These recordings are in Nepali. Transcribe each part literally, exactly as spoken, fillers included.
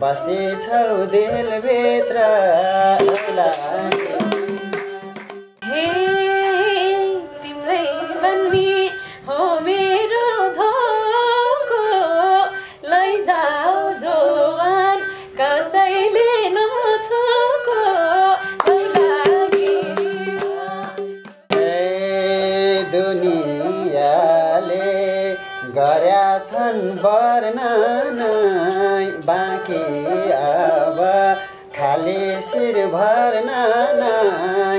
बसेछौ दिलभित्र हे तिम्रै बन्नी हो मेरो धोको लैजाऊ जोवान कसैले नछोको दुनियाले गर्या छन् वर्णनै बाँकी अब खाली शिर भर्न नै।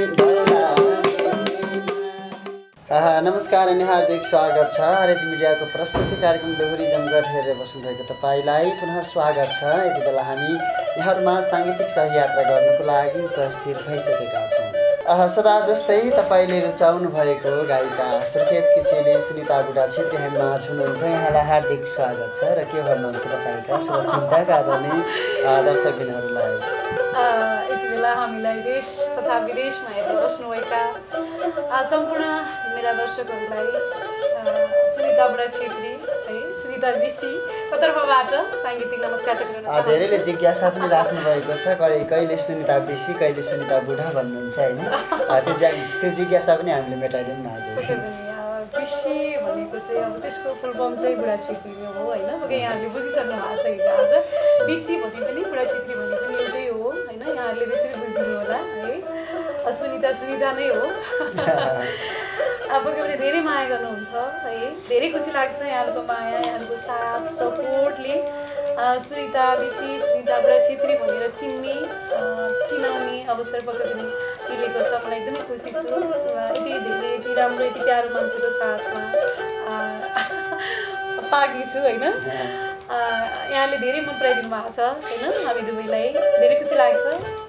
नमस्कार अनि हार्दिक स्वागत छ आरएच मिडियाको प्रस्तुति कार्यक्रम दोहोरी जमघट हेरेर बस्नुभएको तपाईँलाई पुनः स्वागत छ। यति बेला हामी यहाँहरूमा साङ्गीतिक सहयात्रा गर्नको लागि उपस्थित भइसकेका छौँ। सदा जस्तै तपाईँले रुचाउनु भएको गायिका सुर्खेतकी चेली सुनिता बुढा छेत्री हामीमाझ हुनुहुन्छ। यहाँलाई हार्दिक स्वागत छ र के भन्नुहुन्छ तपाईँका शुभचिन्तकका आदरणीय दर्शकबिनहरूलाई। यति बेला हामीलाई देश तथा विदेशमा हेरेर बस्नुभएका सम्पूर्ण मेरा दर्शकहरूलाई सुनिता बुढा छेत्री है सुनिता बिसी तर्फबाट साङ्गीतिक नमस्कार टक्राउन चाहन्छु। धेरैले जिज्ञासा पनि राख्नु भएको छ कहिले सुनिता बिसी कहिले सुनिता बुढा भन्नुहुन्छ होइन। त्यो त्यो जिज्ञासा पनि हामीले मेटाइदिउँ न आज। बिसी भनेको चाहिँ अब त्यसको फुल फर्म चाहिँ बुढा छेत्री हो होइन। ओके यहाँहरूले बुझिसक्नु भएको छ हिजो आज बिसी भने पनि बुढा छेत्री भने पनि एउटै हो होइन। यहाँहरूले त्यसरी बुझिदिनु होला है। सुनिता सुनिता नै हो। अब के धेरै माया गर्नुहुन्छ है। धेरै खुसी लाग्छ यहाँहरूको माया यहाँहरूको साथ सपोर्टले सुनिता बिसी सुनिता बुढा छेत्री भनेर चिन्ने चिनाउने अवसर पक्कै पनि मिलेको छ। मलाई एकदमै खुसी छु। यति धेरै यति राम्रो यति प्यारो मान्छेको साथमा पाकी छु होइन। यहाँले धेरै मन पराइदिनु भएको छ होइन हामी दुवैलाई धेरै खुसी लाग्छ।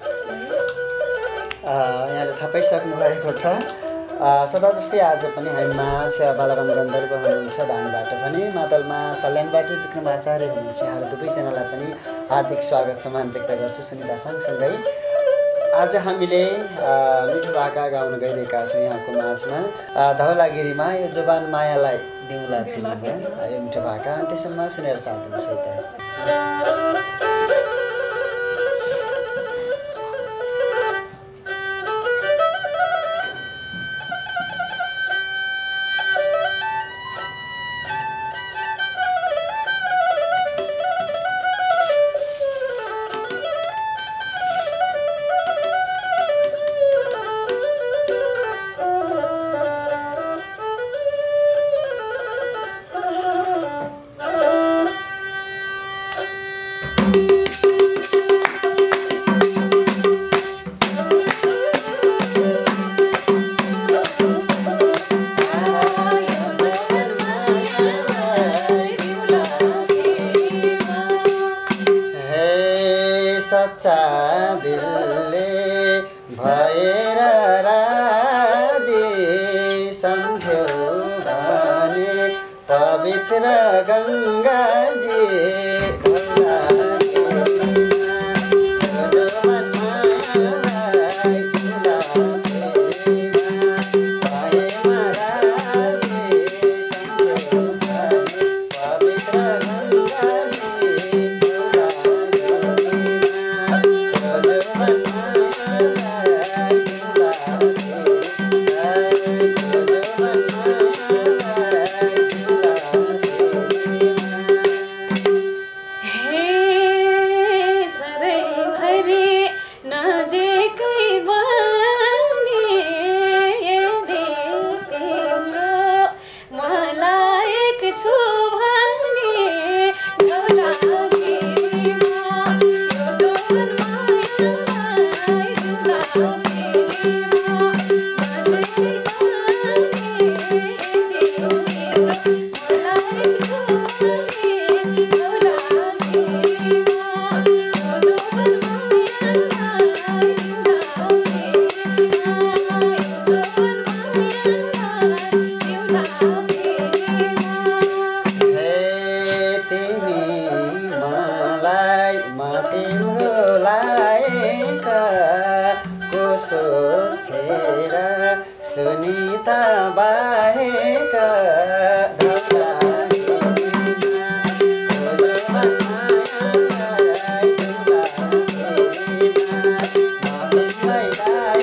यहाँले थाहा पाइसक्नु भएको छ। सदा जस्तै आज पनि हामीमाझ बालाराम गन्धर्व हुनुहुन्छ धानबाट पनि मादलमा सल्यानबाट विक्रम आचार्य हुनुहुन्छ। यहाँहरू दुवैजनालाई पनि हार्दिक स्वागत सम्मान व्यक्त गर्छु सुनिता सँगसँगै। आज हामीले मिठो भाका गाउन गइरहेका छौँ यहाँको माझमा। धवलागिरीमा यो जुबान मायालाई दिउँला फिल्ममा यो मिठो भाका अन्त्यसम्म सुनेर साथ दिनुहोस् है त। सच्चा दिलले भएर राजी सम्झ्यौ भने पवित्र गङ्गाजी सुनिता बाहेक धवला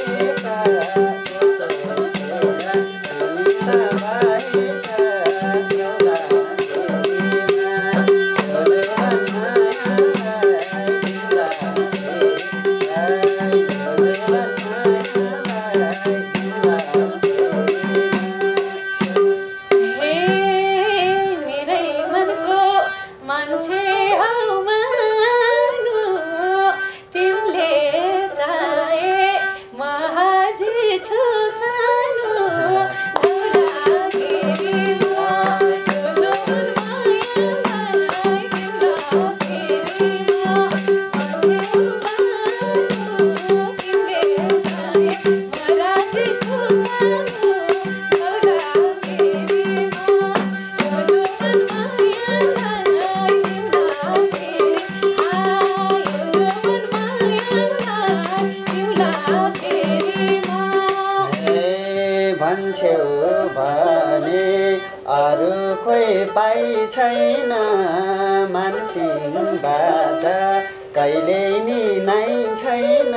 भन्छौ भने अरू कोही पाइ छैन मानसिंहबाट कहिले नि नै छैन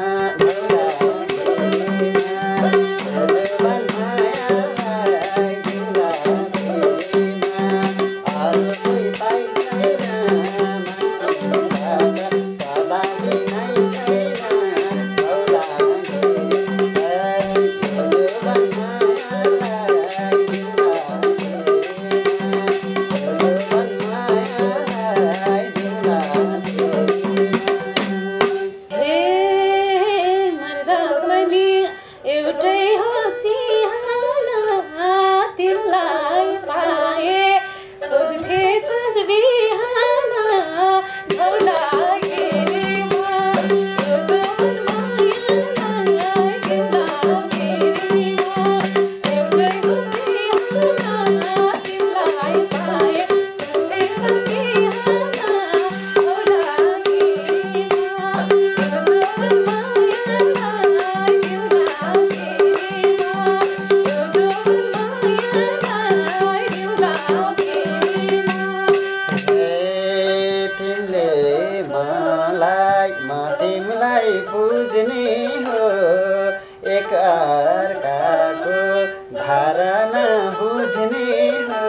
पुज्ने हो एक अर्काको धारणा बुझ्ने हो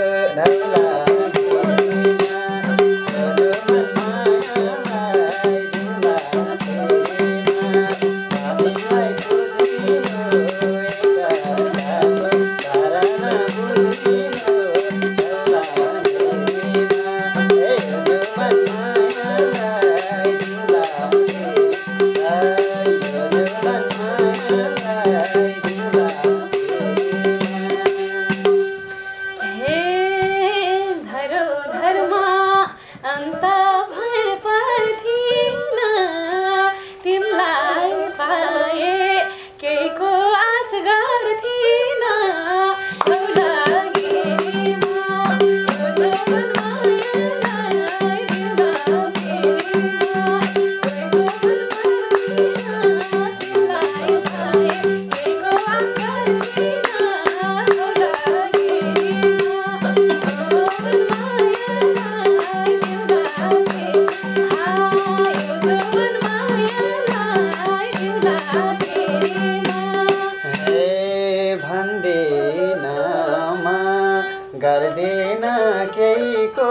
गर्दैन केहीको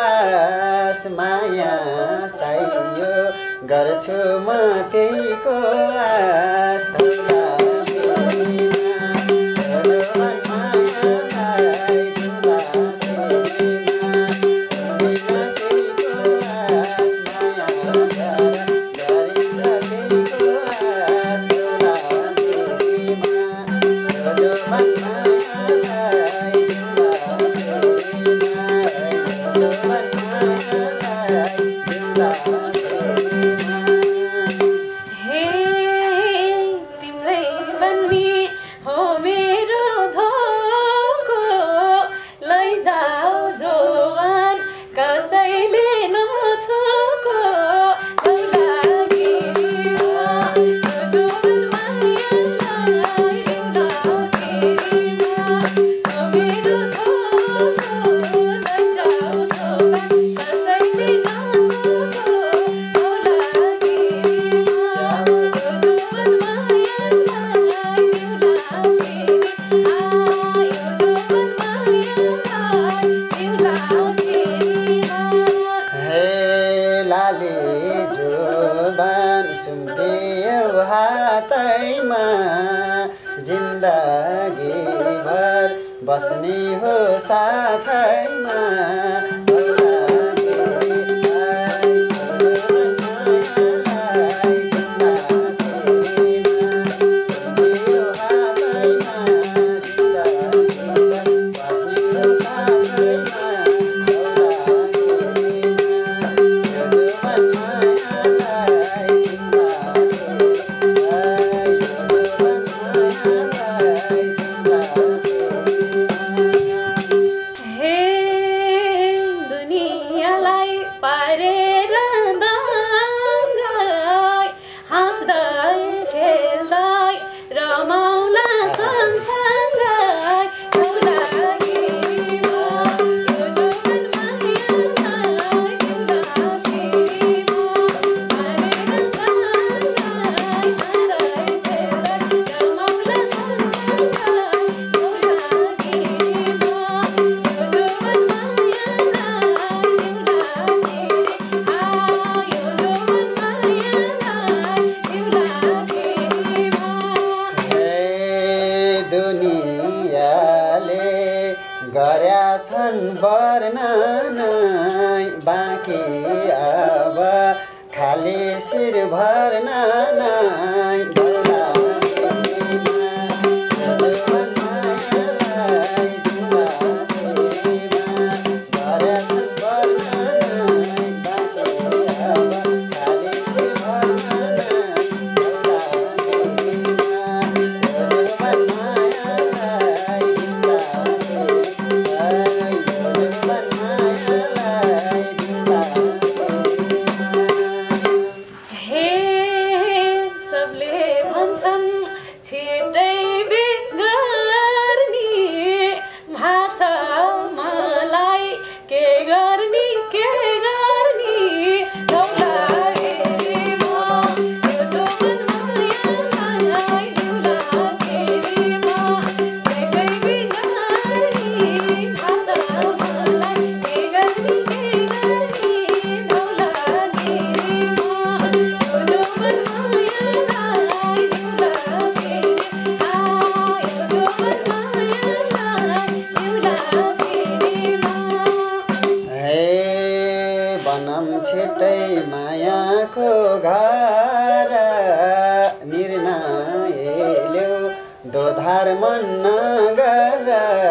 आस माया चाहियो गर्छु म त्यहीको आस Thank you. जिन्दगी भर बस्ने हो साथैमा छन् वर्णनै बाँकी अब खाली शिर भर्ननै छिट्टै मायाको घर निर्णय ल्याऊ दोधार मन नगर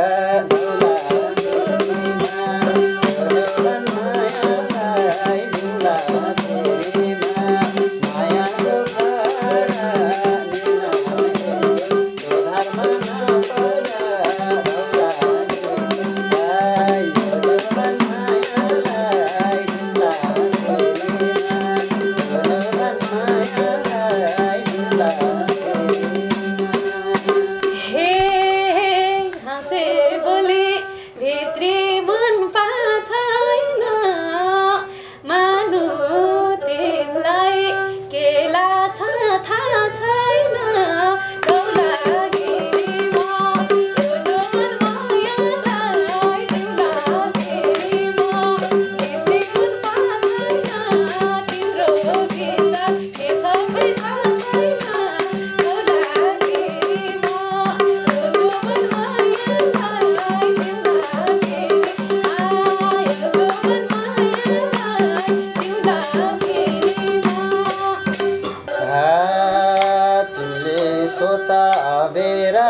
सोचा अबेरा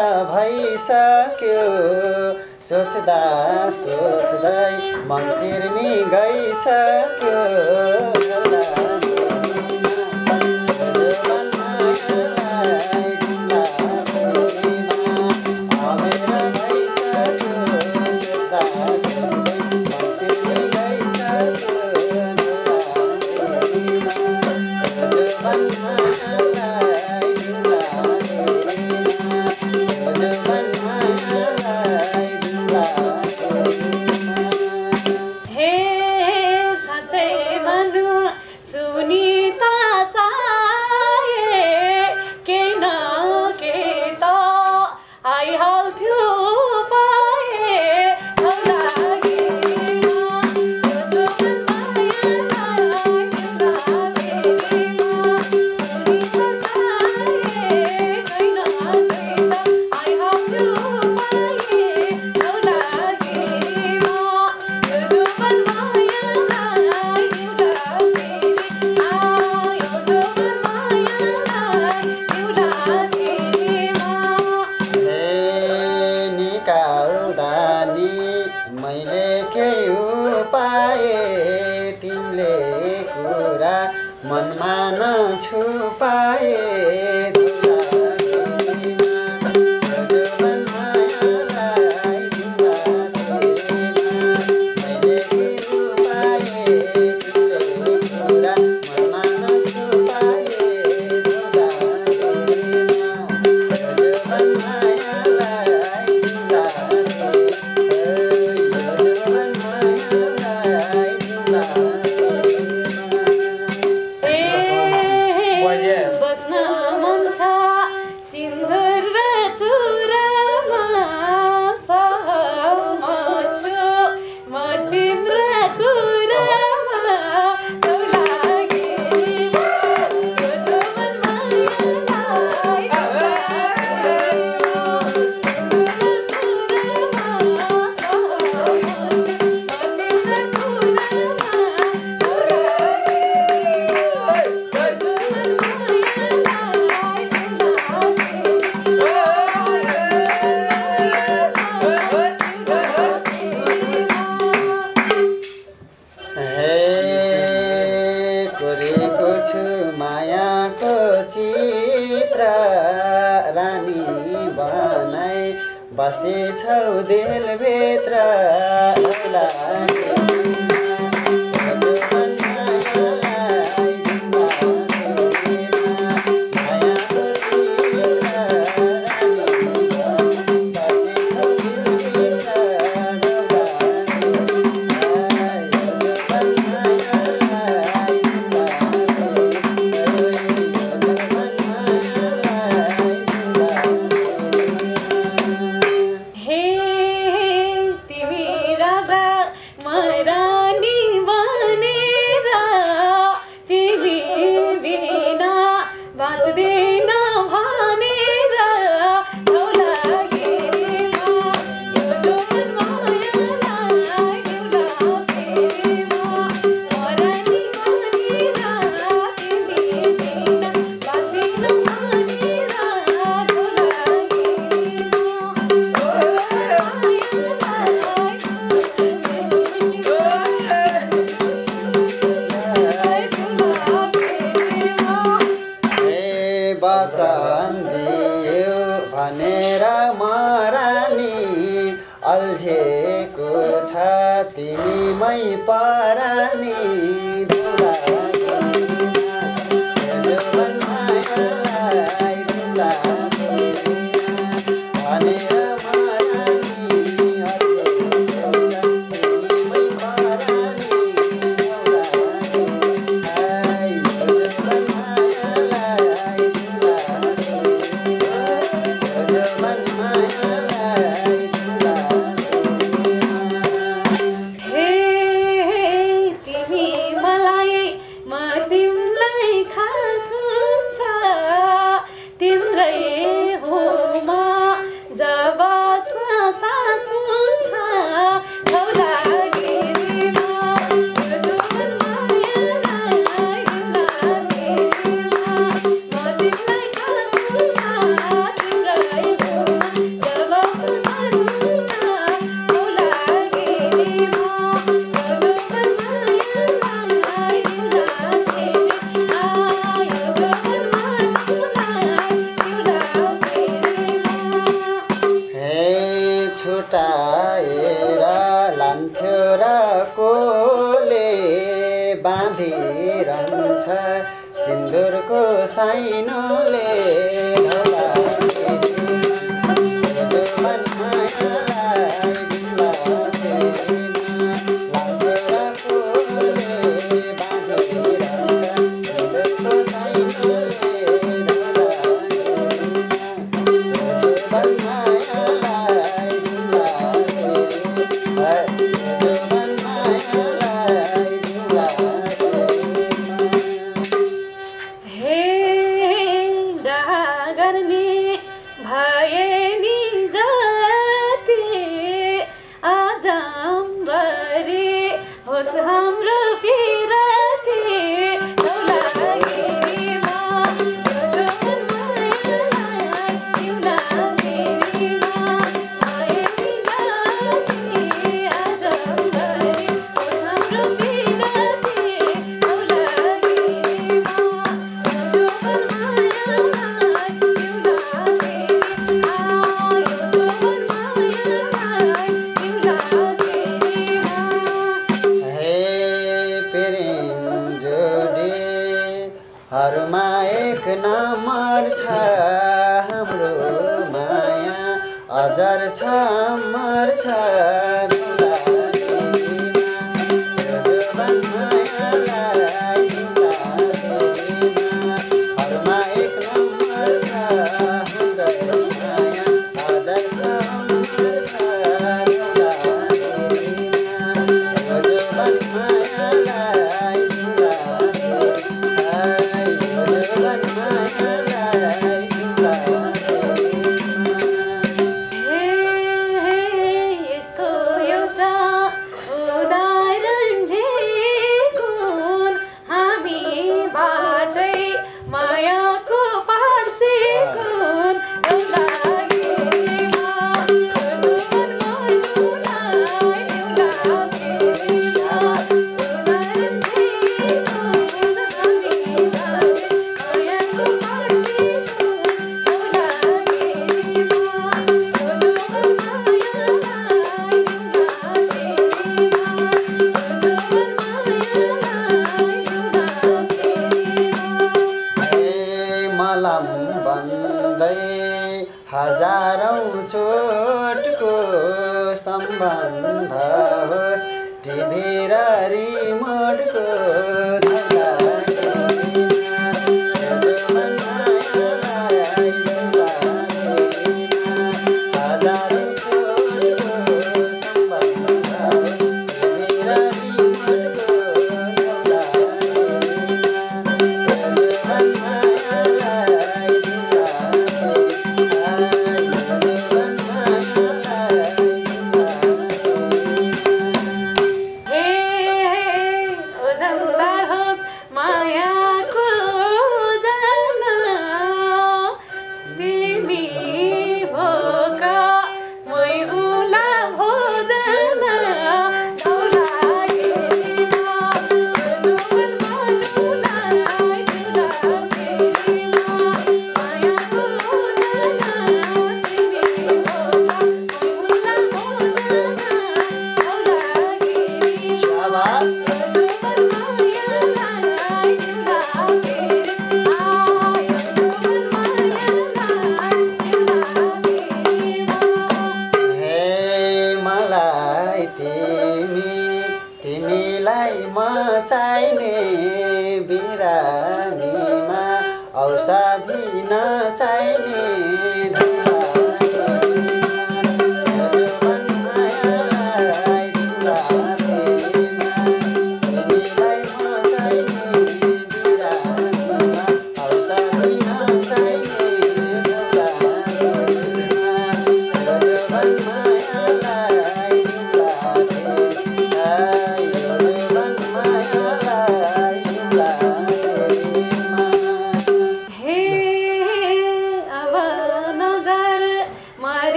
भइसक्यो सोच्दा सोच्दै मङ्सिर नि गइसक्यो I न छुपाए बसेछौ दिलभित्र अल्झेको छ तिमीमै परानी छुटाएर लान्थ्यो र कोले बाँधिरहन्छ सिन्दुरको साइनोले हजार छ मर्छ धौलागिरीमा मायालाई हरमा एक नम्बर छ हाम्रो माया हजार छ मर्छ धौलागिरीमा मायालाई हजारौँ चोटको सम्बन्ध होस् टिभी र रिमोटको धौलागिरीमा